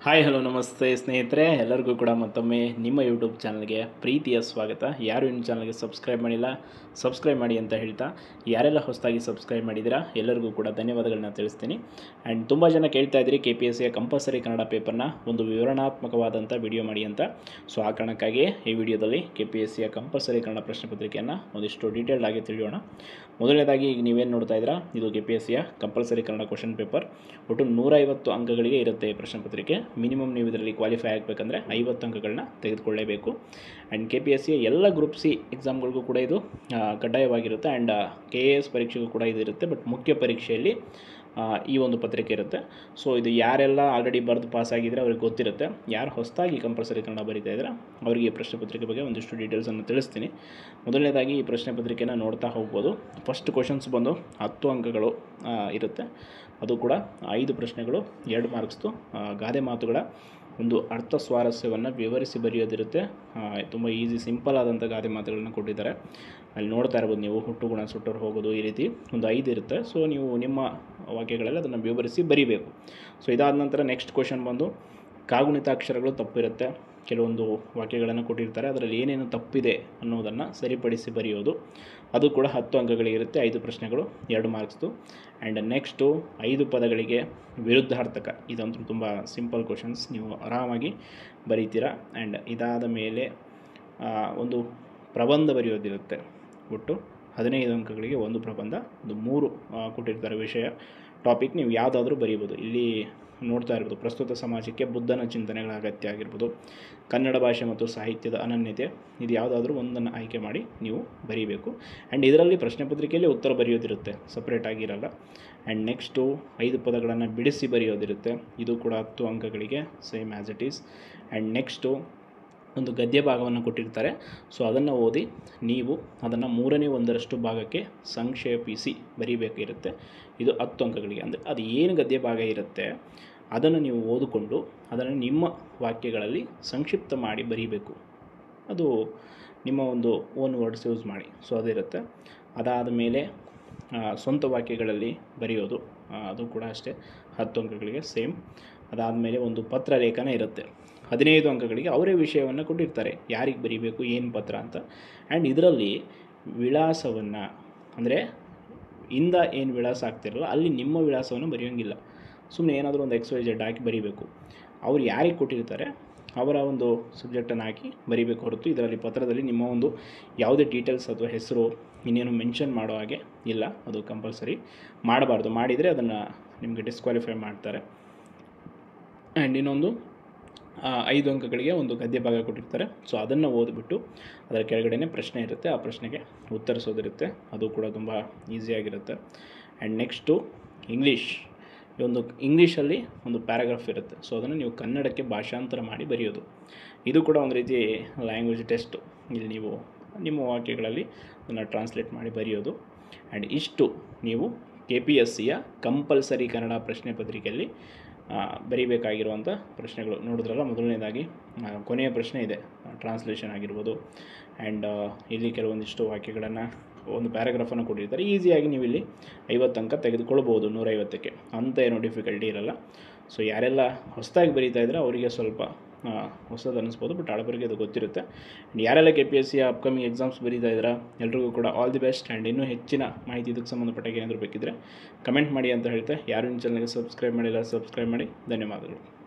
Hi hello ನಮಸ್ತೆ ಸ್ನೇಹಿತರೆ, ಎಲ್ಲರಿಗೂ ಕೂಡ ಮತ್ತೊಮ್ಮೆ ನಿಮ್ಮ ಯೂಟ್ಯೂಬ್ ಚಾನಲ್ಗೆ ಪ್ರೀತಿಯ ಸ್ವಾಗತ. ಯಾರು ಇನ್ನು ಚಾನಲ್ಗೆ ಸಬ್ಸ್ಕ್ರೈಬ್ ಮಾಡಿಲ್ಲ ಸಬ್ಸ್ಕ್ರೈಬ್ ಮಾಡಿ ಅಂತ ಹೇಳ್ತಾ, ಯಾರೆಲ್ಲ ಹೊಸದಾಗಿ ಸಬ್ಸ್ಕ್ರೈಬ್ ಮಾಡಿದ್ದೀರಾ ಎಲ್ಲರಿಗೂ ಕೂಡ ಧನ್ಯವಾದಗಳನ್ನ ತಿಳಿಸ್ತೀನಿ. ಆ್ಯಂಡ್ ತುಂಬ ಜನ ಕೇಳ್ತಾ ಇದ್ದೀರಿ KPSCಯ ಕಂಪಲ್ಸರಿ ಕನ್ನಡ ಪೇಪರ್ನ ಒಂದು ವಿವರಣಾತ್ಮಕವಾದಂಥ ವಿಡಿಯೋ ಮಾಡಿ ಅಂತ. ಸೊ ಆ ಕಾರಣಕ್ಕಾಗಿ ಈ ವಿಡಿಯೋದಲ್ಲಿ KPSCಯ ಕಂಪಲ್ಸರಿ ಕನ್ನಡ ಪ್ರಶ್ನೆ ಪತ್ರಿಕೆಯನ್ನು ಒಂದಿಷ್ಟು ಡೀಟೇಲ್ಡ್ ಆಗಿ ತಿಳಿಯೋಣ. ಮೊದಲನೇದಾಗಿ ಈಗ ನೀವೇನು ನೋಡ್ತಾ ಇದ್ದೀರಾ, ಇದು KPSCಯ ಕಂಪಲ್ಸರಿ ಕನ್ನಡ ಕ್ವಶನ್ ಪೇಪರ್. ಒಟ್ಟು 150 ಅಂಕಗಳಿಗೆ ಇರುತ್ತೆ ಈ ಪ್ರಶ್ನೆ ಪತ್ರಿಕೆ. ಮಿನಿಮಮ್ ನೀವು ಇದರಲ್ಲಿ ಕ್ವಾಲಿಫೈ ಆಗಬೇಕಂದ್ರೆ 50 ಅಂಕಗಳನ್ನ ತೆಗೆದುಕೊಳ್ಳಲೇಬೇಕು. ಆ್ಯಂಡ್ KPSCಯ ಎಲ್ಲ ಗ್ರೂಪ್ ಸಿ ಎಕ್ಸಾಮ್ಗಳಿಗೂ ಕೂಡ ಇದು ಕಡ್ಡಾಯವಾಗಿರುತ್ತೆ. ಆ್ಯಂಡ್ KAS ಪರೀಕ್ಷೆಗೂ ಕೂಡ ಇದು ಇರುತ್ತೆ. ಬಟ್ ಮುಖ್ಯ ಪರೀಕ್ಷೆಯಲ್ಲಿ ಈ ಒಂದು ಪತ್ರಿಕೆ ಇರುತ್ತೆ. ಸೊ ಇದು ಯಾರೆಲ್ಲ ಆಲ್ರೆಡಿ ಬರೆದು ಪಾಸ್ ಆಗಿದ್ರೆ ಅವ್ರಿಗೆ ಗೊತ್ತಿರುತ್ತೆ. ಯಾರು ಹೊಸದಾಗಿ ಕಂಪಲ್ಸರಿ ಕನ್ನಡ ಬರೀತಾ ಇದ್ದಾರೆ ಅವರಿಗೆ ಈ ಪ್ರಶ್ನೆ ಪತ್ರಿಕೆ ಬಗ್ಗೆ ಒಂದಿಷ್ಟು ಡೀಟೇಲ್ಸನ್ನು ತಿಳಿಸ್ತೀನಿ. ಮೊದಲನೇದಾಗಿ ಈ ಪ್ರಶ್ನೆ ಪತ್ರಿಕೆನ ನೋಡ್ತಾ ಹೋಗ್ಬೋದು. ಫಸ್ಟ್ ಕ್ವಶನ್ಸ್ ಬಂದು 10 ಅಂಕಗಳು ಇರುತ್ತೆ. ಅದು ಕೂಡ 5 ಪ್ರಶ್ನೆಗಳು, 2 ಮಾರ್ಕ್ಸ್ದು ಗಾದೆ ಮಾತುಗಳ ಒಂದು ಅರ್ಥ ಸ್ವಾರಸ್ಯವನ್ನು ವಿವರಿಸಿ ಬರೆಯೋದಿರುತ್ತೆ. ತುಂಬ ಈಸಿ ಸಿಂಪಲ್ ಆದಂಥ ಗಾದೆ ಮಾತುಗಳನ್ನು ಕೊಟ್ಟಿದ್ದಾರೆ. ಅಲ್ಲಿ ನೋಡ್ತಾ ಇರ್ಬೋದು ನೀವು, ಹುಟ್ಟುಗುಣ ಸುಟ್ಟರು ಹೋಗೋದು, ಈ ರೀತಿ ಒಂದು 5 ಇರುತ್ತೆ. ಸೊ ನೀವು ನಿಮ್ಮ ವಾಕ್ಯಗಳಲ್ಲಿ ಅದನ್ನು ವಿವರಿಸಿ ಬರೀಬೇಕು. ಸೊ ಇದಾದ ನಂತರ ನೆಕ್ಸ್ಟ್ ಕ್ವಶನ್ ಬಂದು ಕಾಗುಣಿತ ಅಕ್ಷರಗಳು ತಪ್ಪಿರುತ್ತೆ. ಕೆಲವೊಂದು ವಾಕ್ಯಗಳನ್ನು ಕೊಟ್ಟಿರ್ತಾರೆ, ಅದರಲ್ಲಿ ಏನೇನು ತಪ್ಪಿದೆ ಅನ್ನೋದನ್ನು ಸರಿಪಡಿಸಿ ಬರೆಯೋದು. ಅದು ಕೂಡ 10 ಅಂಕಗಳಿರುತ್ತೆ. 5 ಪ್ರಶ್ನೆಗಳು, 2 ಮಾರ್ಕ್ಸ್ದು. ಆ್ಯಂಡ್ ನೆಕ್ಸ್ಟು 5 ಪದಗಳಿಗೆ ವಿರುದ್ಧಾರ್ಥಕ. ಇದಂತೂ ತುಂಬ ಸಿಂಪಲ್ ಕ್ವಶನ್ಸ್, ನೀವು ಆರಾಮಾಗಿ ಬರೀತೀರಾ. ಆ್ಯಂಡ್ ಇದಾದ ಮೇಲೆ ಒಂದು ಪ್ರಬಂಧ ಬರೆಯೋದಿರುತ್ತೆ. ಒಟ್ಟು 15 ಅಂಕಗಳಿಗೆ ಒಂದು ಪ್ರಬಂಧ, ಒಂದು 3 ಕೊಟ್ಟಿರ್ತಾರೆ ವಿಷಯ, ಟಾಪಿಕ್. ನೀವು ಯಾವುದಾದ್ರೂ ಬರೀಬೋದು. ಇಲ್ಲಿ ನೋಡ್ತಾ ಇರ್ಬೋದು, ಪ್ರಸ್ತುತ ಸಮಾಜಕ್ಕೆ ಬುದ್ಧನ ಚಿಂತನೆಗಳ ಅಗತ್ಯ ಆಗಿರ್ಬೋದು, ಕನ್ನಡ ಭಾಷೆ ಮತ್ತು ಸಾಹಿತ್ಯದ ಅನನ್ಯತೆ, ಇದು ಯಾವುದಾದ್ರೂ ಒಂದನ್ನು ಆಯ್ಕೆ ಮಾಡಿ ನೀವು ಬರೀಬೇಕು. ಆ್ಯಂಡ್ ಇದರಲ್ಲಿ ಪ್ರಶ್ನೆ ಪತ್ರಿಕೆಯಲ್ಲಿ ಉತ್ತರ ಬರೆಯೋದಿರುತ್ತೆ, ಸಪ್ರೇಟ್ ಆಗಿರಲ್ಲ. ಆ್ಯಂಡ್ ನೆಕ್ಸ್ಟು 5 ಪದಗಳನ್ನು ಬಿಡಿಸಿ ಬರೆಯೋದಿರುತ್ತೆ. ಇದು ಕೂಡ 10 ಅಂಕಗಳಿಗೆ, same as it is. And next ಒಂದು ಗದ್ಯ ಭಾಗವನ್ನು ಕೊಟ್ಟಿರ್ತಾರೆ. ಸೊ ಅದನ್ನು ಓದಿ ನೀವು ಅದನ್ನು 1/3 ಭಾಗಕ್ಕೆ ಸಂಕ್ಷೇಪಿಸಿ ಬರೀಬೇಕಿರುತ್ತೆ. ಇದು 10 ಅಂಕಗಳಿಗೆ. ಅಂದರೆ ಅದು ಏನು ಗದ್ಯ ಭಾಗ ಇರುತ್ತೆ ಅದನ್ನು ನೀವು ಓದಿಕೊಂಡು ಅದನ್ನು ನಿಮ್ಮ ವಾಕ್ಯಗಳಲ್ಲಿ ಸಂಕ್ಷಿಪ್ತ ಮಾಡಿ ಬರೀಬೇಕು. ಅದು ನಿಮ್ಮ ಒಂದು ಓನ್ ವರ್ಡ್ಸ್ ಯೂಸ್ ಮಾಡಿ. ಸೊ ಅದಿರುತ್ತೆ. ಅದಾದ ಮೇಲೆ ಸ್ವಂತ ವಾಕ್ಯಗಳಲ್ಲಿ ಬರೆಯೋದು, ಅದು ಕೂಡ ಅಷ್ಟೇ 10 ಅಂಕಗಳಿಗೆ ಸೇಮ್. ಅದಾದಮೇಲೆ ಒಂದು ಪತ್ರ ಲೇಖನ ಇರುತ್ತೆ. 15 ಅಂಕಗಳಿಗೆ ಅವರೇ ವಿಷಯವನ್ನು ಕೊಟ್ಟಿರ್ತಾರೆ, ಯಾರಿಗೆ ಬರೀಬೇಕು, ಏನು ಪತ್ರ ಅಂತ. ಆ್ಯಂಡ್ ಇದರಲ್ಲಿ ವಿಳಾಸವನ್ನು, ಅಂದರೆ ಇಂದ ಏನು ವಿಳಾಸ ಆಗ್ತಿರಲ್ಲ ಅಲ್ಲಿ ನಿಮ್ಮ ವಿಳಾಸವನ್ನು ಬರೆಯೋಂಗಿಲ್ಲ. ಸುಮ್ಮನೆ ಏನಾದರೂ ಒಂದು XYZ ಹಾಕಿ ಬರೀಬೇಕು. ಅವ್ರು ಯಾರಿಗೆ ಕೊಟ್ಟಿರ್ತಾರೆ ಅವರ ಒಂದು ಸಬ್ಜೆಕ್ಟನ್ನು ಹಾಕಿ ಬರೀಬೇಕು ಹೊರತು ಇದರಲ್ಲಿ ಪತ್ರದಲ್ಲಿ ನಿಮ್ಮ ಒಂದು ಯಾವುದೇ ಡೀಟೇಲ್ಸ್ ಅಥವಾ ಹೆಸರು ಇನ್ನೇನು ಮೆನ್ಷನ್ ಮಾಡೋ ಹಾಗೆ ಇಲ್ಲ. ಅದು ಕಂಪಲ್ಸರಿ ಮಾಡಬಾರ್ದು. ಮಾಡಿದರೆ ಅದನ್ನು ನಿಮಗೆ ಡಿಸ್ಕ್ವಾಲಿಫೈ ಮಾಡ್ತಾರೆ. ಆ್ಯಂಡ್ ಇನ್ನೊಂದು 5 ಅಂಕಗಳಿಗೆ ಒಂದು ಗದ್ಯ ಭಾಗ ಕೊಟ್ಟಿರ್ತಾರೆ. ಸೊ ಅದನ್ನು ಓದಿಬಿಟ್ಟು ಅದರ ಕೆಳಗಡೆ ಪ್ರಶ್ನೆ ಇರುತ್ತೆ, ಆ ಪ್ರಶ್ನೆಗೆ ಉತ್ತರಿಸೋದಿರುತ್ತೆ. ಅದು ಕೂಡ ತುಂಬ ಈಸಿಯಾಗಿರುತ್ತೆ. ಆ್ಯಂಡ್ ನೆಕ್ಸ್ಟು ಇಂಗ್ಲೀಷಲ್ಲಿ ಒಂದು ಪ್ಯಾರಾಗ್ರಾಫ್ ಇರುತ್ತೆ. ಸೊ ಅದನ್ನು ನೀವು ಕನ್ನಡಕ್ಕೆ ಭಾಷಾಂತರ ಮಾಡಿ ಬರೆಯೋದು. ಇದು ಕೂಡ ಒಂದು ರೀತಿ ಲ್ಯಾಂಗ್ವೇಜ್ ಟೆಸ್ಟು. ಇಲ್ಲಿ ನೀವು ನಿಮ್ಮ ವಾಕ್ಯಗಳಲ್ಲಿ ಅದನ್ನು ಟ್ರಾನ್ಸ್ಲೇಟ್ ಮಾಡಿ ಬರೆಯೋದು. ಆ್ಯಂಡ್ ಇಷ್ಟು ನೀವು KPSCಯ ಕಂಪಲ್ಸರಿ ಕನ್ನಡ ಪ್ರಶ್ನೆ ಪತ್ರಿಕೆಯಲ್ಲಿ ಬರೀಬೇಕಾಗಿರುವಂಥ ಪ್ರಶ್ನೆಗಳು. ನೋಡಿದ್ರಲ್ಲ, ಮೊದಲನೇದಾಗಿ ಕೊನೆಯ ಪ್ರಶ್ನೆ ಇದೆ, ಟ್ರಾನ್ಸ್ಲೇಷನ್ ಆಗಿರ್ಬೋದು. ಆ್ಯಂಡ್ ಇಲ್ಲಿ ಕೆಲವೊಂದಿಷ್ಟು ವಾಕ್ಯಗಳನ್ನು, ಒಂದು ಪ್ಯಾರಾಗ್ರಾಫನ್ನು ಕೊಟ್ಟಿರ್ತಾರೆ. ಈಸಿಯಾಗಿ ನೀವು ಇಲ್ಲಿ 50 ಅಂಕ ತೆಗೆದುಕೊಳ್ಬೋದು 150ಕ್ಕೆ. ಅಂಥ ಏನೋ ಡಿಫಿಕಲ್ಟಿ ಇರಲ್ಲ. ಸೊ ಯಾರೆಲ್ಲ ಹೊಸದಾಗಿ ಬರೀತಾ ಇದ್ದಾರೆ ಅವರಿಗೆ ಸ್ವಲ್ಪ ಹೊಸದು ಅನ್ನಿಸ್ಬೋದು, ಬಟ್ ಹಳಬರಿಗೆ ಅದು ಗೊತ್ತಿರುತ್ತೆ. ಆ್ಯಂಡ್ ಯಾರೆಲ್ಲ KPSCಯ ಅಪ್ಕಮಿಂಗ್ ಎಕ್ಸಾಮ್ಸ್ ಬರೀತಾ ಇದ್ದೀರಾ ಎಲ್ರಿಗೂ ಕೂಡ ಆಲ್ ದಿ ಬೆಸ್ಟ್. ಆ್ಯಂಡ್ ಇನ್ನೂ ಹೆಚ್ಚಿನ ಮಾಹಿತಿ ಇದಕ್ಕೆ ಸಂಬಂಧಪಟ್ಟಾಗ ಏನಾದರೂ ಬೇಕಿದ್ದರೆ ಕಮೆಂಟ್ ಮಾಡಿ ಅಂತ ಹೇಳ್ತಾ, ಯಾರು ನಿಮ್ಮ ಚಾನಲ್ಗೆ ಸಬ್ಸ್ಕ್ರೈಬ್ ಮಾಡಿಲ್ಲ ಸಬ್ಸ್ಕ್ರೈಬ್ ಮಾಡಿ. ಧನ್ಯವಾದಗಳು.